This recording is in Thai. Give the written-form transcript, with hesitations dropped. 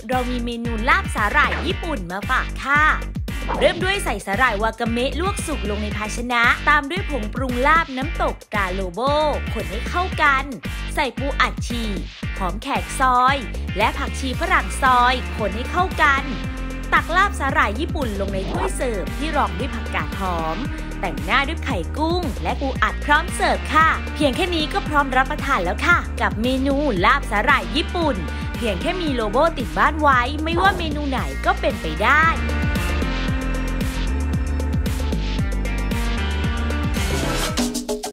เรามีเมนูลาบสาหร่ายญี่ปุ่นมาฝากค่ะเริ่มด้วยใส่สาหร่ายวากาเมะลวกสุกลงในภาชนะตามด้วยผงปรุงลาบน้ำตกกาโลโบคนให้เข้ากันใส่ปูอัดฉีกหอมแขกซอยและผักชีฝรั่งซอยคนให้เข้ากันตักลาบสาหร่ายญี่ปุ่นลงในถ้วยเสิร์ฟที่รองด้วยผักกาดหอมแต่งหน้าด้วยไข่กุ้งและปูอัดพร้อมเสิร์ฟค่ะเพียงแค่นี้ก็พร้อมรับประทานแล้วค่ะกับเมนูลาบสาหร่ายญี่ปุ่นเพียงแค่มีโลโก้ติดบ้านไว้ไม่ว่าเมนูไหนก็เป็นไปได้